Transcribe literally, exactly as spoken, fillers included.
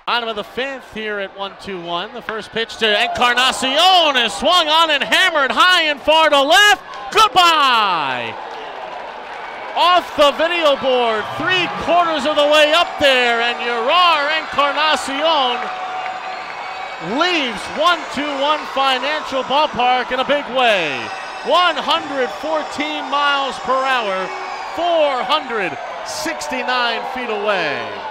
Bottom of the fifth here at one two one. The first pitch to Encarnacion is swung on and hammered high and far to left. Goodbye! Off the video board, three quarters of the way up there, and Jerar Encarnación leaves one two one Financial Ballpark in a big way. one hundred fourteen miles per hour, four hundred sixty-nine feet away.